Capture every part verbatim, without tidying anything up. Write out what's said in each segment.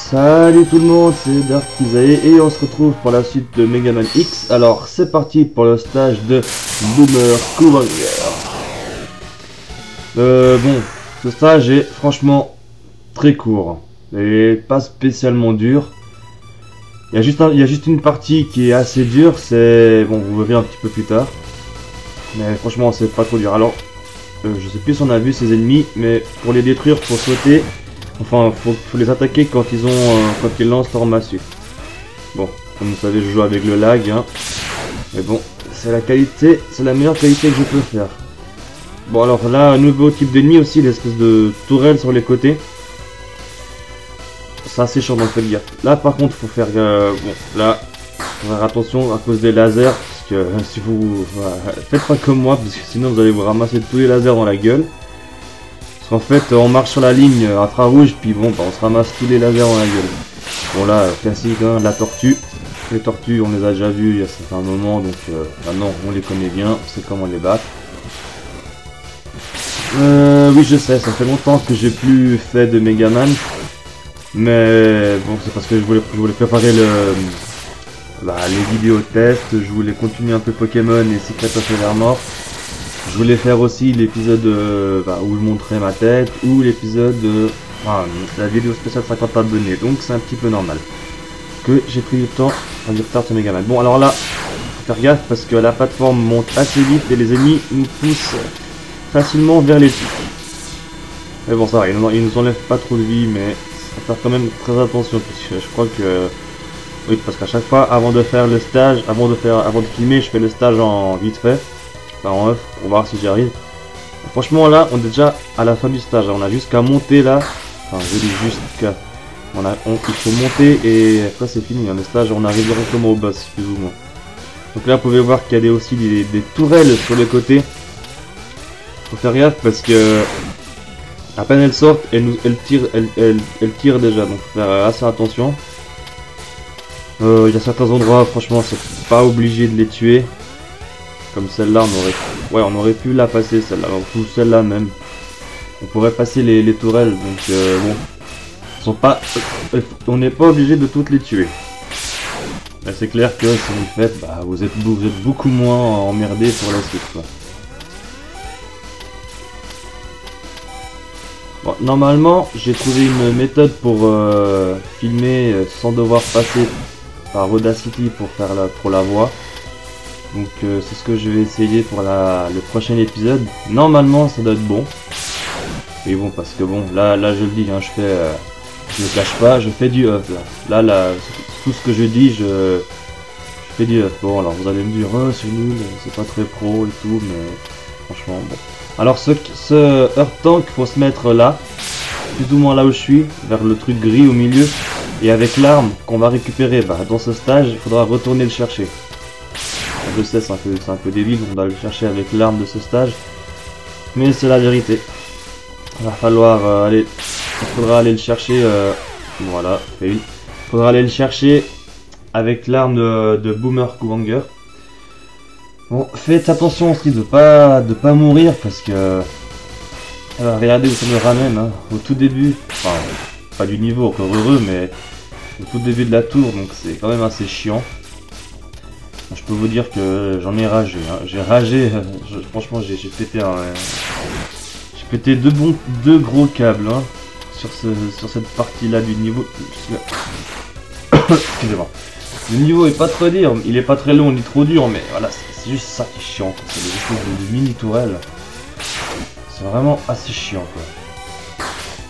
Salut tout le monde, c'est Dark Kizae et on se retrouve pour la suite de Mega Man X. Alors c'est parti pour le stage de Boomer Kuwanger. Euh, bon, ce stage est franchement très court et pas spécialement dur. Il y a juste, un, il y a juste une partie qui est assez dure, c'est... Bon, vous verrez un petit peu plus tard. Mais franchement, c'est pas trop dur. Alors, euh, je sais plus si on a vu ces ennemis, mais pour les détruire, faut sauter. Enfin, faut, faut les attaquer quand ils ont, euh, quand ils lancent leur massue. Bon, comme vous savez, je joue avec le lag, hein. Mais bon, c'est la qualité, c'est la meilleure qualité que je peux faire. Bon, alors là, un nouveau type d'ennemi aussi, l'espèce de tourelle sur les côtés. C'est assez chiant, donc faites gaffe. Là, par contre, faut faire, euh, bon, là, faut faire attention à cause des lasers, parce que euh, si vous, euh, faites pas comme moi, parce que sinon vous allez vous ramasser tous les lasers dans la gueule. Parce qu'en fait, on marche sur la ligne infrarouge, puis bon, bah, on se ramasse tous les lasers dans la gueule. Bon là, classique, hein, la tortue. Les tortues, on les a déjà vues il y a certains moments, donc euh, maintenant on les connaît bien, on sait comment les battre. Euh, oui, je sais, ça fait longtemps que j'ai plus fait de Mega Man. Mais bon, c'est parce que je voulais, je voulais préparer le, bah, les vidéos tests, je voulais continuer un peu Pokémon et Secret of Evermore. Je voulais faire aussi l'épisode euh, bah, où je montrais ma tête, ou l'épisode, euh, enfin, la vidéo spéciale cinquante abonnés, donc c'est un petit peu normal que j'ai pris du temps à du retard sur Mega Man. Bon, alors là, faut faire gaffe parce que la plateforme monte assez vite et les ennemis nous poussent facilement vers les pics. Mais bon, ça va, ils nous, ils nous enlèvent pas trop de vie, mais faut faire quand même très attention parce que je crois que, oui, parce qu'à chaque fois, avant de faire le stage, avant de faire, avant de filmer, je fais le stage en vite fait. Enfin, en off pour voir si j'y arrive. Franchement là on est déjà à la fin du stage, on a juste qu'à monter là, enfin je dis juste qu'à, on a, on, il faut monter et après c'est fini, hein, le stage on arrive directement au boss plus ou moins. Donc là vous pouvez voir qu'il y a des, aussi des, des tourelles sur les côtés. Faut faire gaffe parce que à peine elles sortent, elles, nous, elles, tirent, elles, elles, elles tirent déjà, donc faut faire assez attention. Euh, il y a certains endroits franchement c'est pas obligé de les tuer. Comme celle-là, on aurait, ouais, on aurait pu la passer celle-là, ou celle-là même. On pourrait passer les, les tourelles, donc euh, bon, sont pas, euh, on n'est pas obligé de toutes les tuer. Mais c'est clair que si vous le faites, bah, vous êtes, vous êtes beaucoup moins emmerdé pour la suite, quoi. Bon, normalement, j'ai trouvé une méthode pour euh, filmer sans devoir passer par Audacity pour faire la, pour la voix. Donc euh, c'est ce que je vais essayer pour la, le prochain épisode. Normalement ça doit être bon. Et bon parce que bon là là je le dis hein, je fais euh, je ne cache pas, je fais du off là. Là là tout ce que je dis je, je fais du off. Bon alors vous allez me dire oh, c'est nul, c'est pas très pro et tout, mais franchement bon. Alors ce, ce Earth Tank faut se mettre là, plus ou moins là où je suis, vers le truc gris au milieu. Et avec l'arme qu'on va récupérer bah, dans ce stage, il faudra retourner le chercher. Je sais, c'est un, peu, un peu débile, on doit le chercher avec l'arme de ce stage. Mais c'est la vérité. Il va falloir euh, aller... Il faudra aller le chercher... Euh, voilà, fait une. Il faudra aller le chercher avec l'arme de, de Boomer Kuwanger. Bon, faites attention aussi de pas de pas mourir parce que... Euh, regardez où ça me ramène, hein, au tout début. Enfin, pas du niveau, encore heureux, mais au tout début de la tour, donc c'est quand même assez chiant. Je peux vous dire que j'en ai ragé, hein. J'ai ragé, je, franchement j'ai pété un, euh, j'ai pété deux bons, deux gros câbles hein, sur ce, sur cette partie là du niveau. Excusez-moi. Le niveau est pas trop dur, il est pas très long ni trop dur, mais voilà c'est juste ça qui est chiant. C'est des espèces de, de mini tourelles. C'est vraiment assez chiant quoi.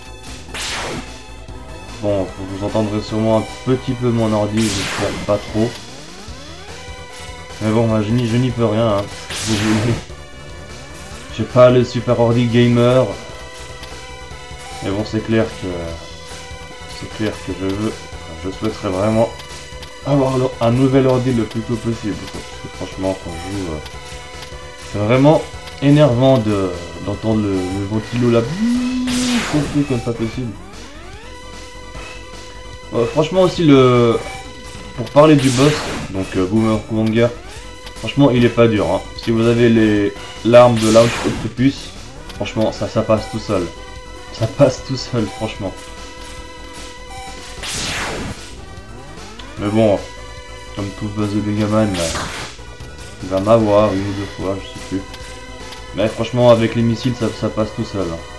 Bon, vous entendrez sûrement un petit peu mon ordi, j'espère pas trop. Mais bon, je n'y, je n'y peux rien, hein. J'ai pas le super ordi gamer. Mais bon, c'est clair que... C'est clair que je veux... Je souhaiterais vraiment avoir un nouvel ordi le plus tôt possible. Parce que franchement, quand je joue... C'est vraiment énervant de d'entendre le, le ventilo là... comme pas possible. Euh, franchement aussi, le... Pour parler du boss, donc euh, Boomer Kuwanger, franchement il est pas dur hein. Si vous avez les l'arme de Launch Octopus, franchement ça ça passe tout seul. Ça passe tout seul franchement. Mais bon, comme tout buzz de Megaman, il va m'avoir une ou deux fois, je sais plus. Mais franchement, avec les missiles, ça, ça passe tout seul. Hein.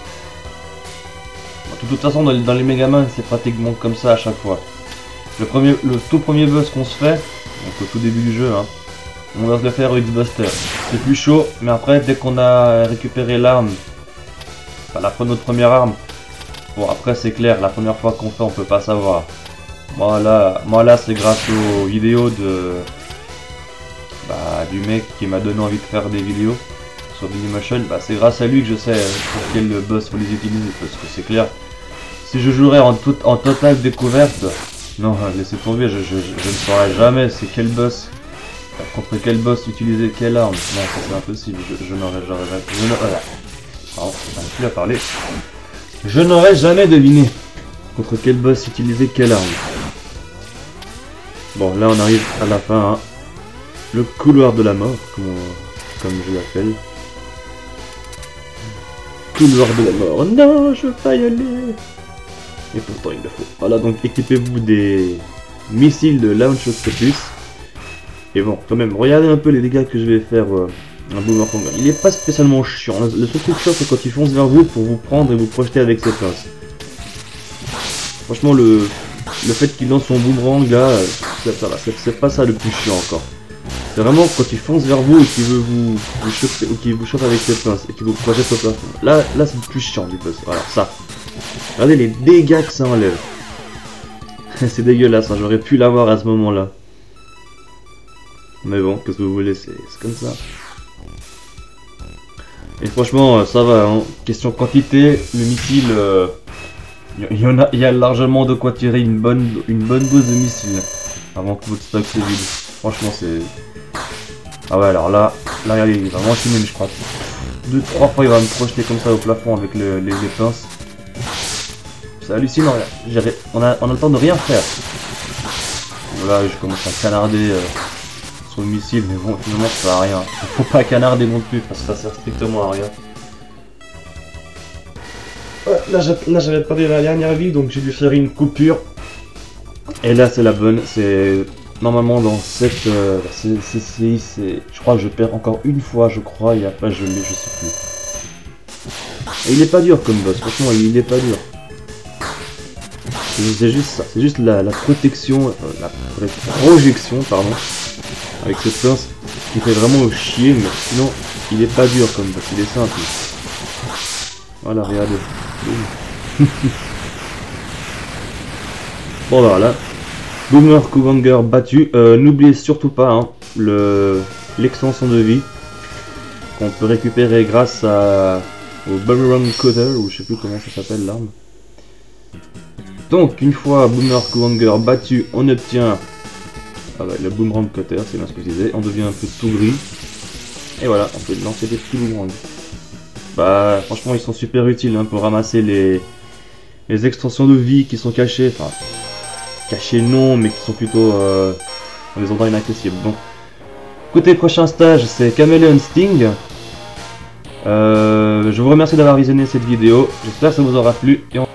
De toute façon, dans les, dans les Megaman, c'est pratiquement comme ça à chaque fois. Le, premier, le tout premier buzz qu'on se fait, donc au tout début du jeu, hein, on va se le faire au X-Buster. C'est plus chaud, mais après, dès qu'on a récupéré l'arme, enfin, la, notre première arme, bon après c'est clair, la première fois qu'on fait, on peut pas savoir. Moi là, moi, là c'est grâce aux vidéos de bah, du mec qui m'a donné envie de faire des vidéos sur Dailymotion. Bah, c'est grâce à lui que je sais pour quel buzz faut les utiliser, parce que c'est clair. Si je jouerais en, tout, en totale découverte, non, laissez tomber, je, je, je, je ne saurais jamais c'est quel boss, contre quel boss utiliser quelle arme. Non, ça c'est impossible, je, je n'aurais jamais... Je n'aurais... Pardon, j'arrive plus à parler. Je n'aurais jamais deviné contre quel boss utiliser quelle arme. Bon, là on arrive à la fin, hein. Le couloir de la mort, comme, on, comme je l'appelle. Couloir de la mort, non, je veux pas y aller. Et pourtant il le faut. Voilà, donc équipez-vous des missiles de Launch Octopus. Et bon, quand même, regardez un peu les dégâts que je vais faire euh, un Boomer Conga. Il est pas spécialement chiant. Le seul truc chiant, c'est quand il fonce vers vous pour vous prendre et vous projeter avec ses pinces. Franchement, le, le fait qu'il lance son boomerang là, ça va. C'est pas ça le plus chiant encore. C'est vraiment quand il fonce vers vous et qu'il veut vous, vous choper, ou qu'il vous chope avec ses pinces et qu'il vous projette au plafond. Là, là c'est le plus chiant du boss. Voilà, ça. Regardez les dégâts que ça enlève. C'est dégueulasse, hein. J'aurais pu l'avoir à ce moment-là. Mais bon, qu'est-ce que vous voulez, c'est comme ça. Et franchement, ça va, hein. Question quantité, le missile, euh, y, y, en a, y a largement de quoi tirer une bonne, une bonne dose de missiles avant que votre stock se vide. Franchement, c'est... Ah ouais, alors là, là, il va m'enchaîner, je crois. Deux, trois fois, il va me projeter comme ça au plafond avec le, les, les pinces. C'est hallucinant, on a, on a le temps de rien faire. Là, je commence à canarder euh, sur le missile, mais bon, finalement, ça sert à rien. Faut pas canarder non plus, parce que ça sert strictement à rien. Ouais, là, j'avais perdu la dernière vie, donc j'ai dû faire une coupure. Et là, c'est la bonne. C'est normalement dans cette euh, C C I, je crois que je perds encore une fois, je crois, et après je l'ai, je sais plus. Et il est pas dur comme boss, franchement, il est pas dur. C'est juste ça, c'est juste la, la protection, euh, la projection, pardon, avec cette pince qui fait vraiment chier, mais sinon il est pas dur comme boss, il est simple. Voilà, regardez. Bon, voilà. Boomer Kuwanger battu. Euh, N'oubliez surtout pas hein, le l'extension de vie qu'on peut récupérer grâce à, au Boomerang Cutter, ou je sais plus comment ça s'appelle l'arme. Donc, une fois Boomer Kuwanger battu, on obtient ah bah, le Boomerang Cutter, c'est bien ce que je disais. On devient un peu tout gris. Et voilà, on peut lancer des petits boomerangs. Bah, franchement, ils sont super utiles hein, pour ramasser les, les extensions de vie qui sont cachées. Enfin, cachées non, mais qui sont plutôt euh, dans les endroits inaccessibles. Bon. Écoutez, prochain stage, c'est Chameleon Sting. Euh, je vous remercie d'avoir visionné cette vidéo. J'espère que ça vous aura plu. Et on...